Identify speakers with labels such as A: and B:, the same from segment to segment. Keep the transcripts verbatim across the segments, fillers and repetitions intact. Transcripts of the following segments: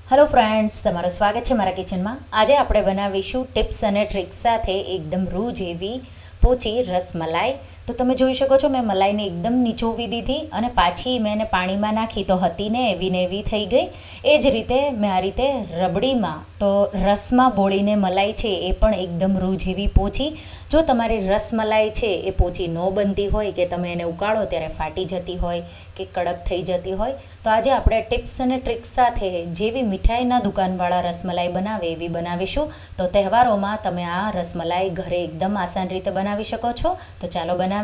A: Hello friends, તમારું સ્વાગત છે મારા કિચનમાં। આજે આપણે બનાવીશું ટિપ્સ અને ટ્રિક્સ સાથે એકદમ રૂ જેવી પોચી રસમલાઈ। તો તમે જોઈ શકો છો મેં મલાઈને એકદમ નીચોવી દીધી અને પાછી મેં એને પાણીમાં નાખી તો હતી ને એવી ને એવી થઈ ગઈ। એ જ રીતે મેં આ રીતે રબડીમાં તો રસમાં બોળીને મલાઈ છે એ પણ એકદમ રૂ જેવી પોચી। જો તમારી રસમલાઈ છે એ પોચી ન બનતી હોય કે તમે એને ઉકાળો ત્યારે ફાટી જતી હોય કે કડક થઈ જતી હોય તો આજે આપણે ટિપ્સ અને ટ્રિક્સ સાથે જેવી મીઠાઈના દુકાનવાળા રસમલાઈ બનાવે એવી બનાવીશું। તો તહેવારોમાં તમે આ રસમલાઈ ઘરે એકદમ આસાન રીતે બનાવી શકો છો। તો ચાલો બનાવીએ।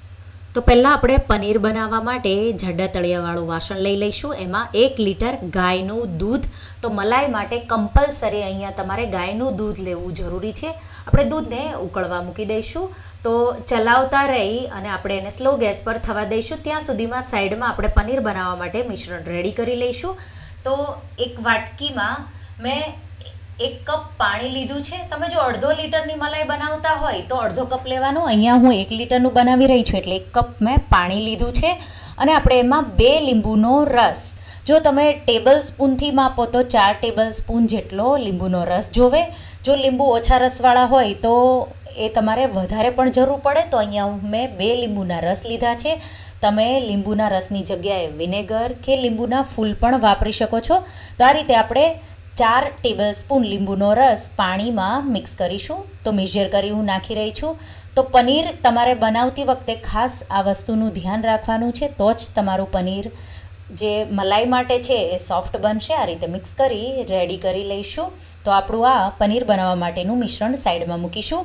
A: તો પહેલાં આપણે પનીર બનાવવા માટે જાડા તળિયાવાળું વાસણ લઈ લઈશું। એમાં એક લીટર ગાયનું દૂધ, તો મલાઈ માટે કમ્પલસરી અહીંયા તમારે ગાયનું દૂધ લેવું જરૂરી છે। આપણે દૂધને ઉકળવા મૂકી દઈશું। તો ચલાવતા રહી અને આપણે એને સ્લો ગેસ પર થવા દઈશું। ત્યાં સુધીમાં સાઈડમાં આપણે પનીર બનાવવા માટે મિશ્રણ રેડી કરી લઈશું। તો એક વાટકીમાં મેં એક કપ પાણી લીધું છે। તમે જો અડધો લીટરની મલાઈ બનાવતા હોય તો અડધો કપ લેવાનું। અહીંયા હું એક લીટરનું બનાવી રહી છું એટલે એક કપ મેં પાણી લીધું છે અને આપણે એમાં બે લીંબુનો રસ, જો તમે ટેબલ સ્પૂનથી માપો તો ચાર ટેબલ સ્પૂન જેટલો લીંબુનો રસ જોવે। જો લીંબુ ઓછા રસવાળા હોય તો એ તમારે વધારે પણ જરૂર પડે, તો અહીંયા મેં બે લીંબુના રસ લીધા છે। તમે લીંબુના રસની જગ્યાએ વિનેગર કે લીંબુના ફૂલ પણ વાપરી શકો છો। તો આ રીતે આપણે ચાર ટેબલ સ્પૂન લીંબુનો રસ પાણીમાં મિક્સ કરીશું। તો મેજર કરી હું નાખી રહી છું। તો પનીર તમારે બનાવતી વખતે ખાસ આ વસ્તુનું ધ્યાન રાખવાનું છે, તો જ તમારું પનીર જે મલાઈ માટે છે એ સોફ્ટ બનશે। આ રીતે મિક્સ કરી રેડી કરી લઈશું। તો આપણું આ પનીર બનાવવા માટેનું મિશ્રણ સાઈડમાં મૂકીશું।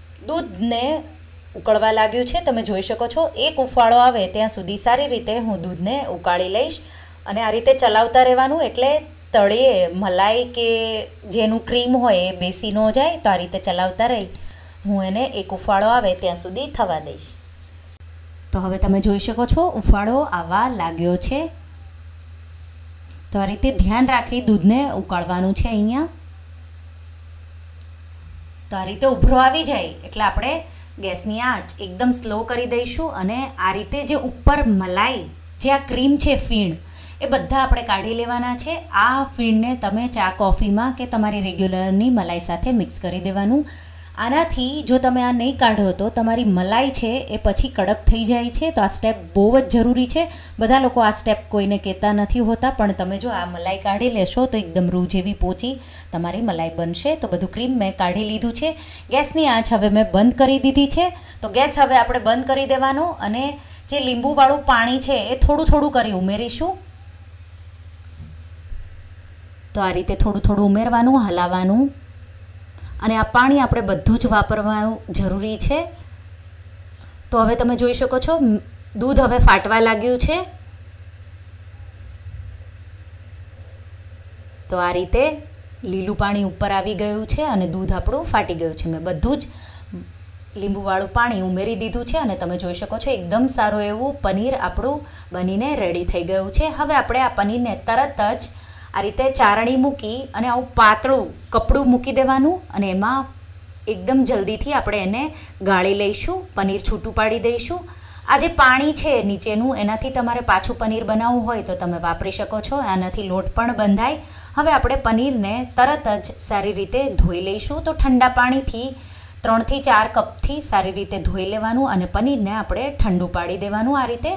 A: દૂધને ઉકળવા લાગ્યું છે, તમે જોઈ શકો છો। એક ઉફાળો આવે ત્યાં સુધી સારી રીતે હું દૂધને ઉકાળી લઈશ અને આ રીતે ચલાવતા રહેવાનું, એટલે તળિયે મલાઈ કે જેનું ક્રીમ હોય એ બેસી ન જાય। તો આ રીતે ચલાવતા રહી હું એને એક ઉફાળો આવે ત્યાં સુધી થવા દઈશ। તો હવે તમે જોઈ શકો છો ઉફાળો આવવા લાગ્યો છે। તો આ રીતે ધ્યાન રાખી દૂધને ઉકાળવાનું છે અહીંયા। તો આ રીતે ઉભરો આવી જાય એટલે આપણે ગેસની આંચ એકદમ સ્લો કરી દઈશું અને આ રીતે જે ઉપર મલાઈ જે આ ક્રીમ છે, ફીણ, એ બધા આપણે કાઢી લેવાના છે। આ ફીણને તમે ચા કોફીમાં કે તમારી રેગ્યુલરની મલાઈ સાથે મિક્સ કરી દેવાનું। આનાથી જો તમે આ નહીં કાઢો તો તમારી મલાઈ છે એ પછી કડક થઈ જાય છે। તો આ સ્ટેપ બહુ જ જરૂરી છે। બધા લોકો આ સ્ટેપ કોઈને કહેતા નથી હોતા, પણ તમે જો આ મલાઈ કાઢી લેશો તો એકદમ રૂ જેવી પોચી તમારી મલાઈ બનશે। તો બધું ક્રીમ મેં કાઢી લીધું છે। ગેસની આંચ હવે મેં બંધ કરી દીધી છે। તો ગેસ હવે આપણે બંધ કરી દેવાનો અને જે લીંબુવાળું પાણી છે એ થોડું થોડું કરી ઉમેરીશું। તો આ રીતે થોડું થોડું ઉમેરવાનું, હલાવવાનું અને આ પાણી આપણે બધું જ વાપરવાનું જરૂરી છે। તો હવે તમે જોઈ શકો છો દૂધ હવે ફાટવા લાગ્યું છે। તો આ રીતે લીલું પાણી ઉપર આવી ગયું છે અને દૂધ આપણું ફાટી ગયું છે। મેં બધું જ લીંબુવાળું પાણી ઉમેરી દીધું છે અને તમે જોઈ શકો છો એકદમ સારું એવું પનીર આપણું બનીને રેડી થઈ ગયું છે। હવે આપણે આ પનીરને તરત જ આ રીતે ચારણી મૂકી અને આવું પાતળું કપડું મૂકી દેવાનું અને એમાં એકદમ જલ્દીથી આપણે એને ગાળી લઈશું, પનીર છૂટું પાડી દઈશું। આ જે પાણી છે નીચેનું એનાથી તમારે પાછું પનીર બનાવવું હોય તો તમે વાપરી શકો છો। આનાથી લોટ પણ બંધાય। હવે આપણે પનીરને તરત જ સારી રીતે ધોઈ લઈશું। તો ઠંડા પાણીથી ત્રણથી ચાર કપથી સારી રીતે ધોઈ લેવાનું અને પનીરને આપણે ઠંડુ પાડી દેવાનું આ રીતે।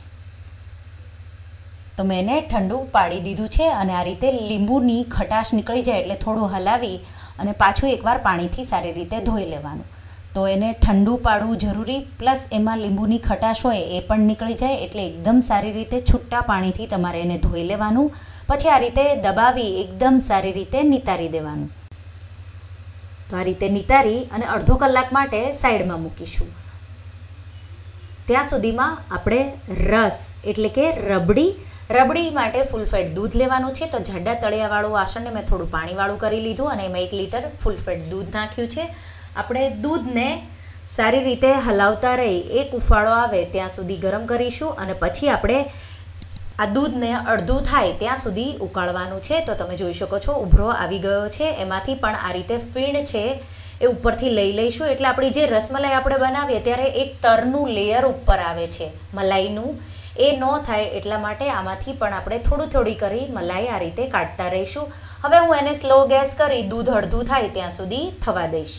A: તો મેં એને ઠંડુ પાડી દીધું છે અને આ રીતે લીંબુની ખટાશ નીકળી જાય એટલે થોડું હલાવી અને પાછું એકવાર પાણીથી સારી રીતે ધોઈ લેવાનું। તો એને ઠંડુ પાડવું જરૂરી, પ્લસ એમાં લીંબુની ખટાશ હોય એ પણ નીકળી જાય એટલે એકદમ સારી રીતે છૂટા પાણીથી તમારે એને ધોઈ લેવાનું। પછી આ રીતે દબાવી એકદમ સારી રીતે નિતારી દેવાનું। તો આ રીતે નિતારી અને અડધો કલાક માટે સાઈડમાં મૂકીશું। ત્યાં સુધીમાં આપણે રસ એટલે કે રબડી રબડી માટે ફૂલ ફેટ દૂધ લેવાનું છે। તો જાડા તળિયાવાળું વાસણને મેં થોડું પાણીવાળું કરી લીધું અને એમાં એક લીટર ફૂલ ફેટ દૂધ નાખ્યું છે। આપણે દૂધને સારી રીતે હલાવતા રહી એક ઉફાળો આવે ત્યાં સુધી ગરમ કરીશું અને પછી આપણે આ દૂધને અડધું થાય ત્યાં સુધી ઉકાળવાનું છે। તો તમે જોઈ શકો છો ઉભરો આવી ગયો છે। એમાંથી પણ આ રીતે ફીણ છે એ ઉપરથી લઈ લઈશું એટલે આપણી જે રસમલાઈ આપણે બનાવીએ ત્યારે એક તરનું લેયર ઉપર આવે છે મલાઈનું, એ ન થાય એટલા માટે આમાંથી પણ આપણે થોડું થોડી કરી મલાઈ આ રીતે કાઢતા રહીશું. હવે હું એને સ્લો ગેસ કરી દૂધ અડધું થાય ત્યાં સુધી થવા દઈશ.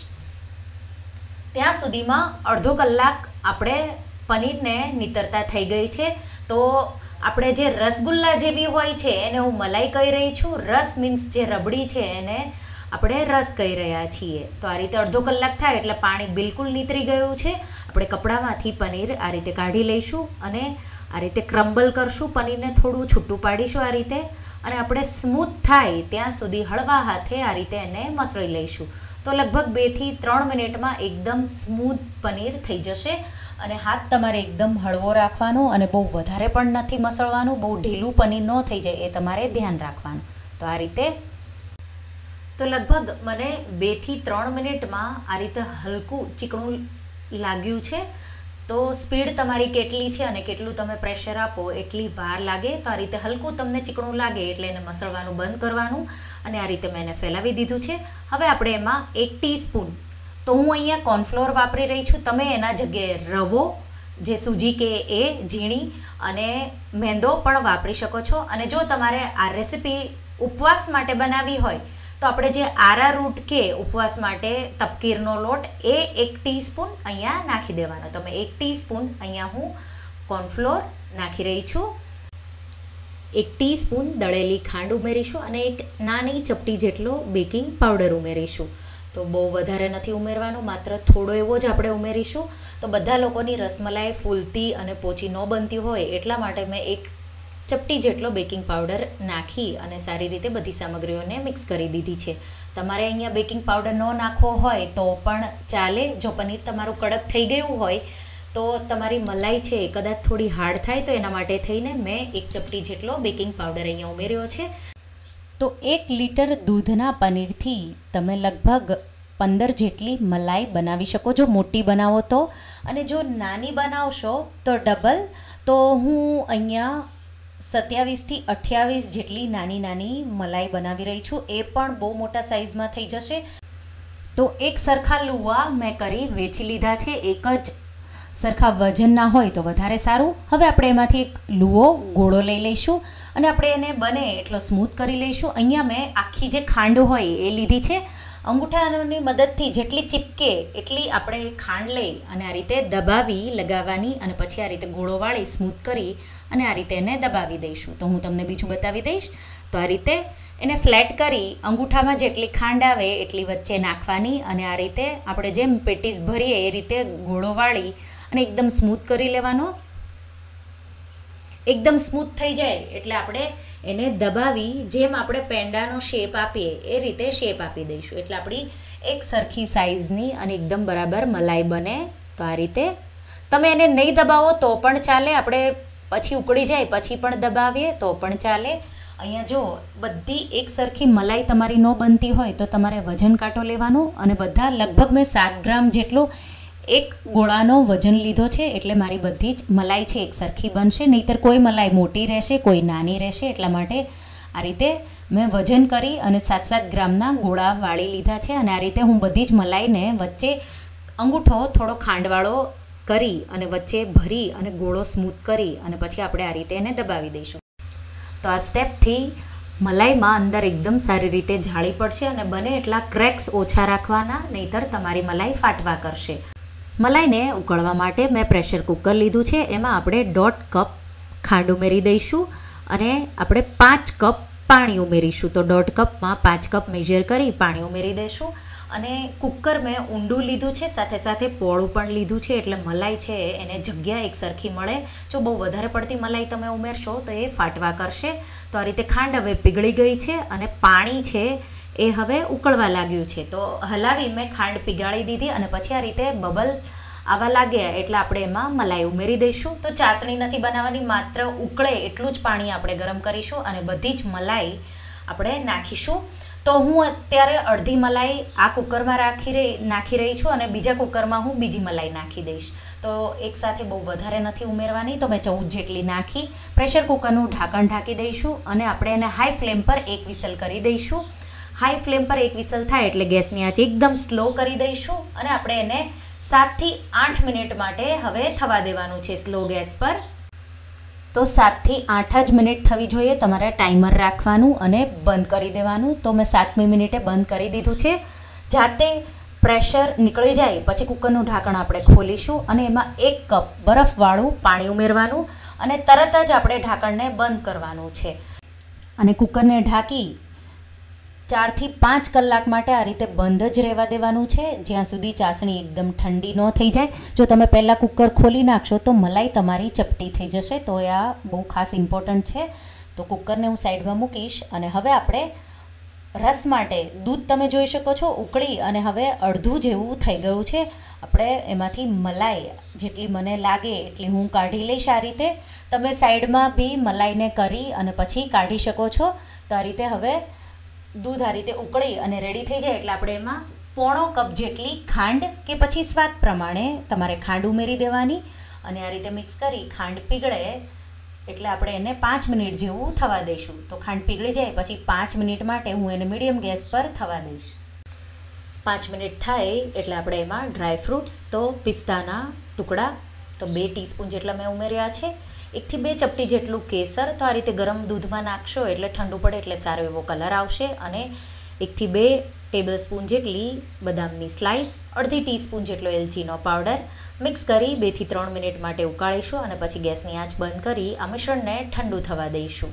A: ત્યાં સુધીમાં અડધો કલાક આપણે પનીરને નીતરતા થઈ ગઈ છે. તો આપણે જે રસગુલ્લા જેવી હોય છે એને હું મલાઈ કહી રહી છું. રસ મીન્સ જે રબડી છે એને આપણે રસ કહી રહ્યા છીએ. તો આ રીતે અડધો કલાક થાય એટલે પાણી બિલકુલ નીતરી ગયું છે. આપણે કપડામાંથી પનીર આ રીતે કાઢી લઈશું અને આ રીતે ક્રમ્બલ કરશું. પનીરને થોડું છૂટું પાડીશું આ રીતે અને આપણે સ્મૂથ થાય ત્યાં સુધી હળવા હાથે આ રીતે એને મસળી લઈશું. તો લગભગ બેથી ત્રણ મિનિટમાં એકદમ સ્મૂથ પનીર થઈ જશે. અને હાથ તમારે એકદમ હળવો રાખવાનો અને બહુ વધારે પણ નથી મસળવાનું, બહુ ઢીલું પનીર ન થઈ જાય એ તમારે ધ્યાન રાખવાનું. તો આ રીતે તો લગભગ મને બેથી ત્રણ મિનિટમાં આ રીતે હલકું ચીકણું લાગ્યું છે. તો સ્પીડ તમારી કેટલી છે અને કેટલું તમે પ્રેશર આપો એટલી વાર લાગે. તો આ રીતે હલકું તમને ચીકણું લાગે એટલે એને મસળવાનું બંધ કરવાનું અને આ રીતે મેં એને ફેલાવી દીધું છે. હવે આપણે એમાં એક ટીસ્પૂન, તો હું અહીંયા કોર્નફ્લોર વાપરી રહી છું. તમે એના જગ્યાએ રવો, જે સૂજી કે એ ઝીણી અને મેંદો પણ વાપરી શકો છો. અને જો તમારે આ રેસીપી ઉપવાસ માટે બનાવવી હોય તો આપણે જે આરારૂટ કે ઉપવાસ માટે તપકીરનો લોટ એ એક ટીસ્પૂન અહીંયા નાખી દેવાનો. તમે એક ટીસ્પૂન અહીંયા હું કોર્નફ્લોર નાખી રહી છું. એક ટીસ્પૂન દળેલી ખાંડ ઉમેરીશું અને એક નાની ચપટી જેટલો બેકિંગ પાવડર ઉમેરીશું. તો બહુ વધારે નથી ઉમેરવાનું, માત્ર થોડો એવો જ આપણે ઉમેરીશું. તો બધા લોકોની રસમલાઈ ફૂલતી અને પોચી ન બનતી હોય એટલા માટે મેં એક ચપટી જેટલો બેકિંગ પાવડર નાખી અને સારી રીતે બધી સામગ્રીઓને મિક્સ કરી દીધી છે. તમારે અહીંયા બેકિંગ પાવડર ન નાખવો હોય તો પણ ચાલે. જો પનીર તમારું કડક થઈ ગયું હોય તો તમારી મલાઈ છે એ કદાચ થોડી હાર્ડ થાય, તો એના માટે થઈને મેં એક ચપટી જેટલો બેકિંગ પાવડર અહીંયા ઉમેર્યો છે. તો એક લીટર દૂધના પનીરથી તમે લગભગ પંદર જેટલી મલાઈ બનાવી શકો જો મોટી બનાવો તો. અને જો નાની બનાવશો તો ડબલ. તો હું અહીંયા સત્યાવીસથી અઠ્યાવીસ જેટલી નાની નાની મલાઈ બનાવી રહી છું. એ પણ બહુ મોટા સાઇઝમાં થઈ જશે. તો એક સરખા લુવા મેં કરી વેચી લીધા છે. એક જ સરખા વજનના હોય તો વધારે સારું. હવે આપણે એમાંથી એક લુવો ગોળો લઈ લઈશું અને આપણે એને બને એટલો સ્મૂથ કરી લઈશું. અહીંયા મેં આખી જે ખાંડ હોય એ લીધી છે. અંગૂઠાની મદદથી જેટલી ચીપકે એટલી આપણે ખાંડ લઈ અને આ રીતે દબાવી લગાવવાની અને પછી આ રીતે ગોળો વાળી સ્મૂથ કરી અને આ રીતે એને દબાવી દઈશું. તો હું તમને બીજું બતાવી દઈશ. તો આ રીતે એને ફ્લેટ કરી અંગૂઠામાં જેટલી ખાંડ આવે એટલી વચ્ચે નાખવાની અને આ રીતે આપણે જેમ પેટીસ ભરીએ એ રીતે ગોળો વાળી અને એકદમ સ્મૂથ કરી લેવાનો. એકદમ સ્મૂથ થઈ જાય એટલે આપણે એને દબાવી જેમ આપણે પેંડાનો શેપ આપીએ એ રીતે શેપ આપી દઈશું. એટલે આપણી એક સરખી સાઇઝની અને એકદમ બરાબર મલાઈ બને. તો આ રીતે તમે એને નહીં દબાવો તો પણ ચાલે. આપણે પછી ઉકળી જાય પછી પણ દબાવીએ તો પણ ચાલે. અહીંયા જો બધી એક સરખી મલાઈ તમારી ન બનતી હોય તો તમારે વજન કાંટો લેવાનો અને બધા લગભગ મેં સાત ગ્રામ જેટલો એક ગોળાનો વજન લીધો છે. એટલે મારી બધી જ મલાઈ છે એક સરખી બનશે. નહીંતર કોઈ મલાઈ મોટી રહેશે, કોઈ નાની રહેશે. એટલા માટે આ રીતે મેં વજન કરી અને સાત સાત ગ્રામના ગોળા વાળી લીધા છે. અને આ રીતે હું બધી જ મલાઈને વચ્ચે અંગૂઠો થોડો ખાંડવાળો કરી અને વચ્ચે ભરી અને ગોળો સ્મૂથ કરી અને પછી આપણે આ રીતે એને દબાવી દઈશું. તો આ સ્ટેપથી મલાઈમાં અંદર એકદમ સારી રીતે જાળી પડશે અને બને એટલા ક્રેક્સ ઓછા રાખવાના, નહીંતર તમારી મલાઈ ફાટવા કરશે. મલાઈને ઉકળવા માટે મેં પ્રેશર કુકર લીધું છે. એમાં આપણે દોઢ કપ ખાંડ ઉમેરી દઈશું અને આપણે પાંચ કપ પાણી ઉમેરીશું. તો દોઢ કપમાં પાંચ કપ મેજર કરી પાણી ઉમેરી દઈશું. અને કુકર મેં ઊંડું લીધું છે, સાથે સાથે પોળું પણ લીધું છે એટલે મલાઈ છે એને જગ્યા એક સરખી મળે. જો બહુ વધારે પડતી મલાઈ તમે ઉમેરશો તો એ ફાટવા કરશે. તો આ રીતે ખાંડ હવે પીગળી ગઈ છે અને પાણી છે એ હવે ઉકળવા લાગ્યું છે. તો હલાવી મેં ખાંડ પીગાળી દીધી અને પછી આ રીતે બબલ આવા લાગ્યા એટલે આપણે એમાં મલાઈ ઉમેરી દઈશું. તો ચાસણી નથી બનાવવાની, માત્ર ઉકળે એટલું જ પાણી આપણે ગરમ કરીશું અને બધી જ મલાઈ આપણે નાખીશું. તો હું અત્યારે અડધી મલાઈ આ કુકરમાં રાખી રહી નાખી રહી છું અને બીજા કુકરમાં હું બીજી મલાઈ નાખી દઈશ. તો એકસાથે બહુ વધારે નથી ઉમેરવાની. તો મેં ચૌદ જેટલી નાખી. પ્રેશર કુકરનું ઢાંકણ ઢાંકી દઈશું અને આપણે એને હાઈ ફ્લેમ પર એક વિસલ કરી દઈશું. હાઈ ફ્લેમ પર એક વિસલ થાય એટલે ગેસની આંચ એકદમ સ્લો કરી દઈશું અને આપણે એને સાતથી આઠ મિનિટ માટે હવે થવા દેવાનું છે સ્લો ગેસ પર. તો સાતથી આઠ જ મિનિટ થવી જોઈએ, તમારે ટાઈમર રાખવાનું અને બંધ કરી દેવાનું. તો મેં સાતમી મિનિટે બંધ કરી દીધું છે. જાતે પ્રેશર નીકળી જાય પછી કુકરનું ઢાંકણ આપણે ખોલીશું અને એમાં એક કપ બરફવાળું પાણી ઉમેરવાનું અને તરત જ આપણે ઢાંકણને બંધ કરવાનું છે અને કુકરને ઢાંકી ચારથી પાંચ કલાક માટે આ રીતે બંધ જ રહેવા દેવાનું છે, જ્યાં સુધી ચાસણી એકદમ ઠંડી ન થઈ જાય. જો તમે પહેલાં કુકર ખોલી નાખશો તો મલાઈ તમારી ચપટી થઈ જશે, તો એ આ બહુ ખાસ ઇમ્પોર્ટન્ટ છે. તો કુકરને હું સાઈડમાં મૂકીશ અને હવે આપણે રસ માટે દૂધ તમે જોઈ શકો છો ઉકળી અને હવે અડધું જેવું થઈ ગયું છે. આપણે એમાંથી મલાઈ જેટલી મને લાગે એટલી હું કાઢી લઈશ. આ રીતે તમે સાઈડમાં બી મલાઈને કરી અને પછી કાઢી શકો છો. તો આ રીતે હવે દૂધ આ રીતે ઉકળી અને રેડી થઈ જાય એટલે આપણે એમાં પોણો કપ જેટલી ખાંડ કે પછી સ્વાદ પ્રમાણે તમારે ખાંડ ઉમેરી દેવાની અને આ રીતે મિક્સ કરી ખાંડ પીગળે એટલે આપણે એને પાંચ મિનિટ જેવું થવા દઈશું. તો ખાંડ પીગળી જાય પછી પાંચ મિનિટ માટે હું એને મીડિયમ ગેસ પર થવા દઈશ. પાંચ મિનિટ થાય એટલે આપણે એમાં ડ્રાય ફ્રૂટ્સ, તો પિસ્તાના ટુકડા તો બે ટીસ્પૂન જેટલા મેં ઉમેર્યા છે. એકથી બે ચપટી જેટલું કેસર, તો આ રીતે ગરમ દૂધમાં નાખશો એટલે ઠંડુ પડે એટલે સારો એવો કલર આવશે. અને એકથી બે ટેબલ સ્પૂન જેટલી બદામની સ્લાઇસ, અડધી ટીસ્પૂન જેટલો એલચીનો પાવડર મિક્સ કરી બેથી ત્રણ મિનિટ માટે ઉકાળીશું અને પછી ગેસની આંચ બંધ કરી આ મિશ્રણને ઠંડુ થવા દઈશું.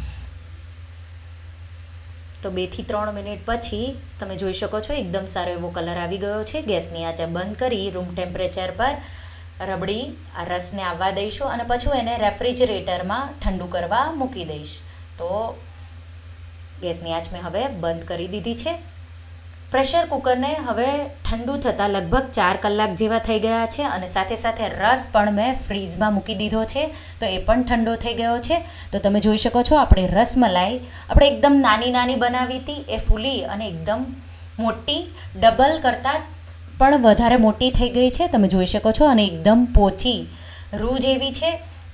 A: તો બેથી ત્રણ મિનિટ પછી તમે જોઈ શકો છો એકદમ સારો એવો કલર આવી ગયો છે. ગેસની આંચ બંધ કરી રૂમ ટેમ્પરેચર પર રબડી આ રસને આવવા દઈશું અને પછી એને રેફ્રિજરેટરમાં ઠંડુ કરવા મૂકી દઈશ. તો ગેસની આંચ મેં હવે બંધ કરી દીધી છે. પ્રેશર કુકરને હવે ઠંડુ થતાં લગભગ ચાર કલાક જેવા થઈ ગયા છે અને સાથે સાથે રસ પણ મેં ફ્રીઝમાં મૂકી દીધો છે, તો એ પણ ઠંડો થઈ ગયો છે. તો તમે જોઈ શકો છો આપણે રસમલાઈ આપણે એકદમ નાની નાની બનાવી હતી એ ફૂલી અને એકદમ મોટી ડબલ કરતાં પણ વધારે મોટી થઈ ગઈ છે, તમે જોઈ શકો છો. અને એકદમ પોચી રૂ જેવી છે.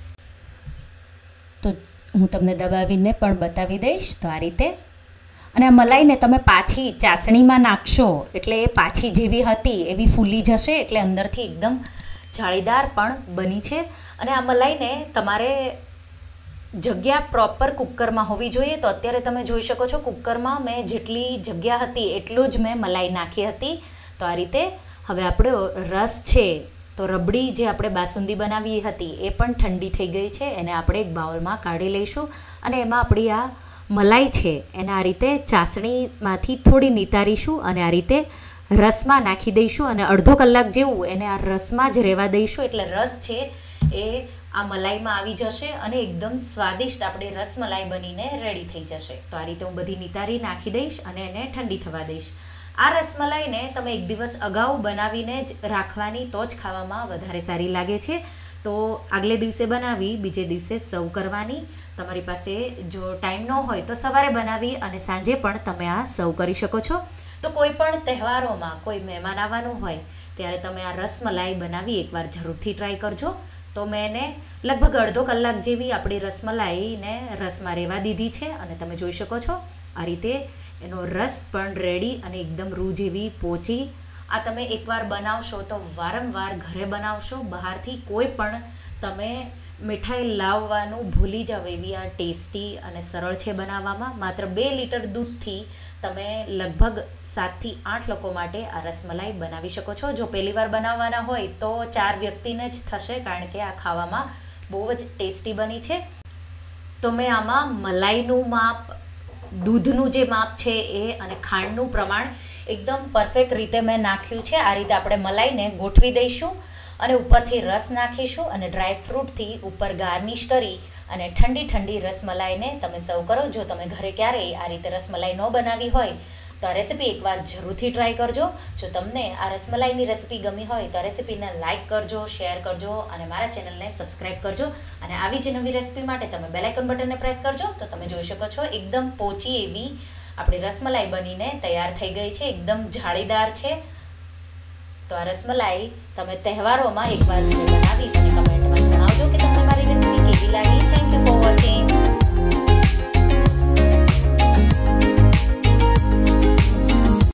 A: તો હું તમને દબાવીને પણ બતાવી દઈશ. તો આ રીતે અને આ મલાઈને તમે પાછી ચાસણીમાં નાખશો એટલે એ પાછી જેવી હતી એવી ફૂલી જશે, એટલે અંદરથી એકદમ જાળીદાર પણ બની છે. અને આ મલાઈને તમારે જગ્યા પ્રોપર કુકરમાં હોવી જોઈએ. તો અત્યારે તમે જોઈ શકો છો કુકરમાં મેં જેટલી જગ્યા હતી એટલું જ મેં મલાઈ નાખી હતી. તો આ રીતે હવે આપણો રસ છે તો રબડી જે આપણે બાસુંદી બનાવી હતી એ પણ ઠંડી થઈ ગઈ છે, એને આપણે એક બાઉલમાં કાઢી લઈશું અને એમાં આપણી આ મલાઈ છે એને આ રીતે ચાસણીમાંથી થોડી નિતારીશું અને આ રીતે રસમાં નાખી દઈશું અને અડધો કલાક જેવું એને આ રસમાં જ રહેવા દઈશું. એટલે રસ છે એ આ મલાઈમાં આવી જશે અને એકદમ સ્વાદિષ્ટ આપણી રસમલાઈ બનીને રેડી થઈ જશે. તો આ રીતે હું બધી નિતારી નાખી દઈશ અને એને ઠંડી થવા દઈશ. આ રસમલાઈને તમે એક દિવસ અગાઉ બનાવીને જ રાખવાની તો જ ખાવામાં વધારે સારી લાગે છે. તો આગલે દિવસે બનાવી બીજે દિવસે સર્વ કરવાની. તમારી પાસે જો ટાઈમ ન હોય તો સવારે બનાવી અને સાંજે પણ તમે આ સર્વ કરી શકો છો. તો કોઈ પણ તહેવારોમાં કોઈ મહેમાન આવવાનું હોય ત્યારે તમે આ રસમલાઈ બનાવી એકવાર જરૂરથી ટ્રાય કરજો. તો મેં એને લગભગ અડધો કલાક જેવી આપણી રસમલાઈને રસમાં રહેવા દીધી છે અને તમે જોઈ શકો છો આ રીતે એનો રસ પણ રેડી અને એકદમ રૂ જેવી પોચી. આ તમે એકવાર બનાવશો તો વારંવાર ઘરે બનાવશો, બહારથી કોઈ પણ તમે મીઠાઈ લાવવાનું ભૂલી જાવ એવી આ ટેસ્ટી અને સરળ છે બનાવવામાં. માત્ર બે લીટર દૂધથી તમે લગભગ સાતથી આઠ લોકો માટે આ રસમલાઈ બનાવી શકો છો. જો પહેલીવાર બનાવવાના હોય તો ચાર વ્યક્તિને જ થશે, કારણ કે આ ખાવામાં બહુ જ ટેસ્ટી બની છે. તો મેં આમાં મલાઈનું માપ, દૂધનું જે માપ છે એ અને ખાંડનું પ્રમાણ એકદમ પરફેક્ટ રીતે મેં નાખ્યું છે. આ રીતે આપણે મલાઈને ગોઠવી દઈશું અને ઉપરથી રસ નાખીશું અને ડ્રાય ફ્રૂટથી ઉપર ગાર્નિશ કરી અને ઠંડી ઠંડી રસમલાઈને તમે સર્વ કરો. જો તમે ઘરે ક્યારેય આ રીતે રસમલાઈ ન બનાવી હોય તો આ રેસીપી એકવાર જરૂરથી ટ્રાય કરજો. જો તમને આ રસમલાઈની રેસીપી ગમી હોય તો આ રેસીપીને લાઇક કરજો, શેર કરજો અને મારા ચેનલને સબસ્ક્રાઈબ કરજો. અને આવી જ નવી રેસીપી માટે તમે બેલ આઇકન બટનને પ્રેસ કરજો. તો તમે જોઈ શકો છો એકદમ પોચી એવી આપણી રસમલાઈ બનીને તૈયાર થઈ ગઈ છે, એકદમ જાળીદાર છે. તો આ રસમલાઈ તમે તહેવારોમાં એકવાર બનાવી અને કમેન્ટમાં જણાવજો કે તમને મારી રેસીપી કેવી લાગી. Thank you.